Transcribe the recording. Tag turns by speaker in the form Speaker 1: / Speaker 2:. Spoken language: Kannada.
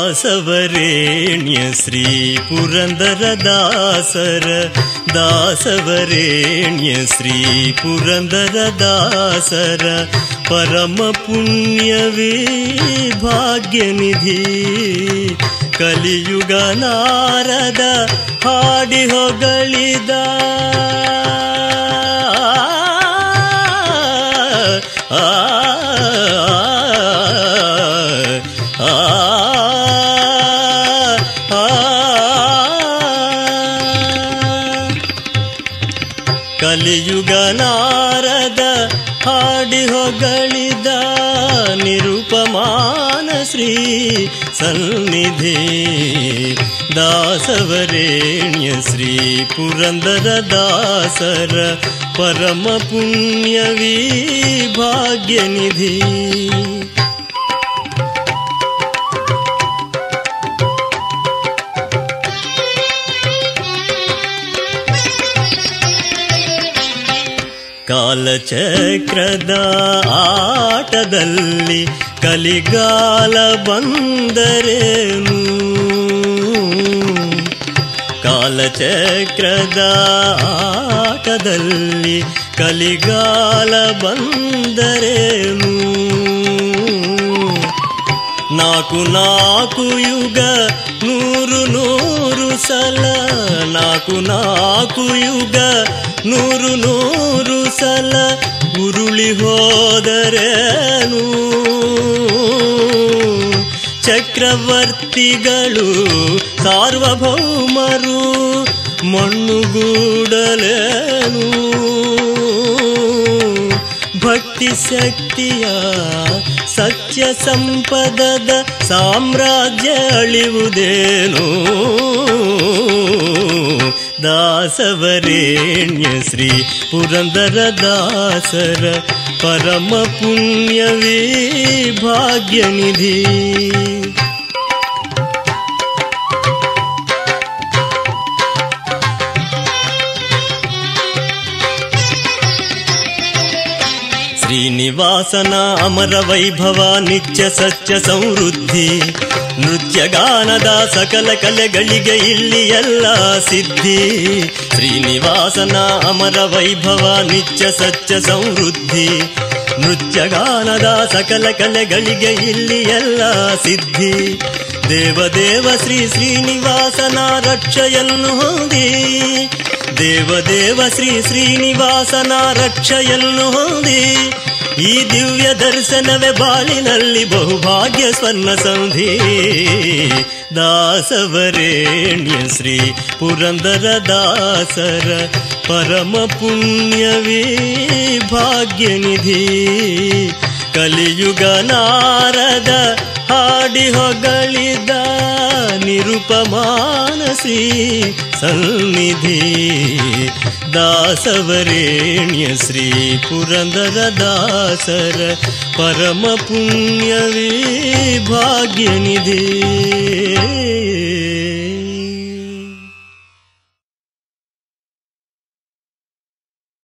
Speaker 1: ದಾಸವರೇಣ್ಯ ಶ್ರೀ ಪುರಂದರದಾಸರ ದಾಸವರೇಣ್ಯ ಶ್ರೀ ಪುರಂದರದಾಸರ ಪರಮ ಪುಣ್ಯವೇ ಭಾಗ್ಯನಿಧಿ ಕಲಿಯುಗ ನಾರದ ಹಾಡಿ ಹೊಗಳಿದ ಕಲಿಯುಗ ನಾರದ ಹಾಡಿ ಹೊಗಳಿದ ನಿರುಪಮಾನ ಶ್ರೀ ಸನ್ನಿಧಿ ದಾಸವರೇಣ್ಯ ಶ್ರೀ ಪುರಂದರದಾಸರ ಪರಮ ಪುಣ್ಯವೀ ಭಾಗ್ಯನಿಧಿ ಕಾಲಚಕ್ರದ ಆಟದಲ್ಲಿ ಕಲಿಗಾಲ ಬಂದರೇನು ಕಾಲಚಕ್ರದ ಆಟದಲ್ಲಿ ಕಲಿಗಾಲ ಬಂದರೇನು ನಾಲ್ಕು ನಾಲ್ಕು ಯುಗ ನೂರು ನೂರು ಸಲ ನಾಲ್ಕು ನಾಲ್ಕು ಯುಗ ನೂರು ನೂರು ಸಲ ಉರುಳಿ ಹೋದರೇನು ಚಕ್ರವರ್ತಿಗಳು ಸಾರ್ವಭೌಮರು ಮಣ್ಣುಗೂಡಲೇನು ಭಕ್ತಿ ಶಕ್ತಿಯ ಸತ್ಯ ಸಂಪದದ ಸಾಮ್ರಾಜ್ಯ ಅಳಿವುದೇನು ದಾಸವರೇಣ್ಯ ಶ್ರೀ ಪುರಂದರದಾಸರ ಪರಮ ಪುಣ್ಯವೇ ಭಾಗ್ಯನಿಧಿ ಶ್ರೀನಿವಾಸನ ಅಮರ ವೈಭವ ನಿತ್ಯ ಸತ್ಯ ಸಮೃದ್ಧಿ ನೃತ್ಯಗಾನದ ಸಕಲ ಕಲೆಗಳಿಗೆ ಇಲ್ಲಿ ಎಲ್ಲ ಸಿದ್ಧಿ ಶ್ರೀನಿವಾಸನ ಅಮರ ವೈಭವ ನಿತ್ಯ ಸತ್ಯ ಸಮೃದ್ಧಿ ನೃತ್ಯಗಾನದ ಸಕಲ ಕಲೆಗಳಿಗೆ ಇಲ್ಲಿ ಎಲ್ಲ ಸಿದ್ಧಿ ದೇವದೇವ ಶ್ರೀ ಶ್ರೀನಿವಾಸನ ರಕ್ಷೆಯನ್ನು ಹೊಂದಿ ದೇವದೇವ ಶ್ರೀ ಶ್ರೀನಿವಾಸನ ರಕ್ಷೆಯನ್ನು ಹೊಂದಿ ಈ ದಿವ್ಯ ದರ್ಶನವೇ ಬಾಳಿನಲ್ಲಿ ಬಹುಭಾಗ್ಯ ಸ್ವರ್ಣ ಸಂಧಿ ದಾಸವರೇಣ್ಯ ಶ್ರೀ ಪುರಂದರದಾಸರ ಪರಮ ಪುಣ್ಯವೇ ಭಾಗ್ಯನಿಧಿ ಕಲಿಯುಗ ನಾರದ ಹಾಡಿ ಹೊಗಳಿದ ನಿರುಪಮಾನ ಶ್ರೀ ಸನ್ನಿಧಿ ದಾಸವರೇಣ್ಯ ಶ್ರೀ ಪುರಂದರದಾಸರ ಪರಮ ಪುಣ್ಯವೇ ಭಾಗ್ಯನಿಧಿ